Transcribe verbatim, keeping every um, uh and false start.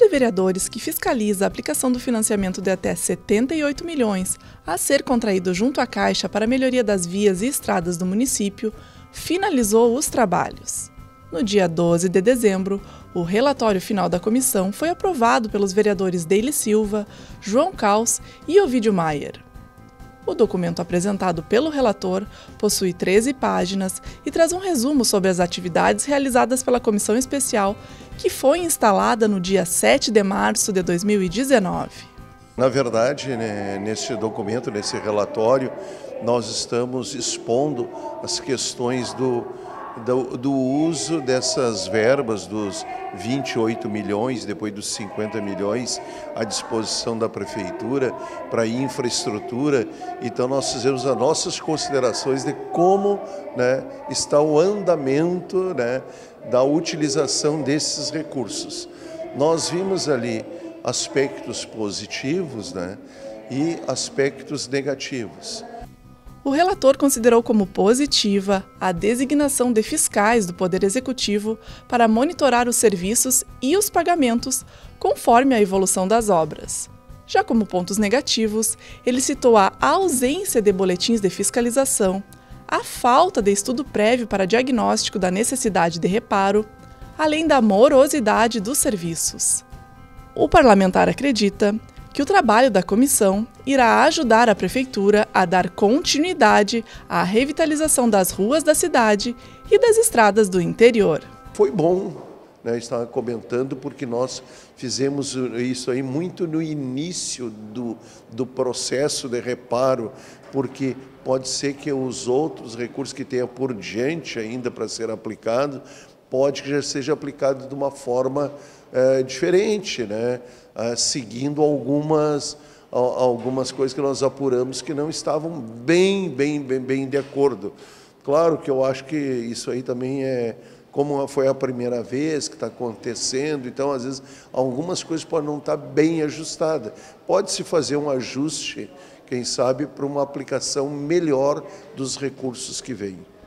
Vereadores que fiscaliza a aplicação do financiamento de até setenta e oito milhões a ser contraído junto à Caixa para a melhoria das vias e estradas do município, finalizou os trabalhos. No dia doze de dezembro, o relatório final da comissão foi aprovado pelos vereadores Deile Silva, João Caus e Ovidio Maier. O documento apresentado pelo relator possui treze páginas e traz um resumo sobre as atividades realizadas pela comissão especial, que foi instalada no dia sete de março de dois mil e dezenove. Na verdade, né, nesse documento, nesse relatório, nós estamos expondo as questões do, do, do uso dessas verbas, dos vinte e oito milhões, depois dos cinquenta milhões, à disposição da Prefeitura para infraestrutura. Então nós fizemos as nossas considerações de como, né, está o andamento, né, da utilização desses recursos. Nós vimos ali aspectos positivos, né, e aspectos negativos. O relator considerou como positiva a designação de fiscais do Poder Executivo para monitorar os serviços e os pagamentos conforme a evolução das obras. Já como pontos negativos, ele citou a ausência de boletins de fiscalização, a falta de estudo prévio para diagnóstico da necessidade de reparo, além da morosidade dos serviços. O parlamentar acredita que o trabalho da comissão irá ajudar a Prefeitura a dar continuidade à revitalização das ruas da cidade e das estradas do interior. Foi bom, né, estava comentando, porque nós fizemos isso aí muito no início do, do processo de reparo, porque pode ser que os outros recursos que tenha por diante ainda para ser aplicado, pode que já seja aplicado de uma forma é, diferente, né? É, seguindo algumas, algumas coisas que nós apuramos que não estavam bem, bem, bem, bem de acordo. Claro que eu acho que isso aí também é, como foi a primeira vez que está acontecendo, então às vezes algumas coisas podem não estar bem ajustadas. Pode-se fazer um ajuste, quem sabe, para uma aplicação melhor dos recursos que vêm.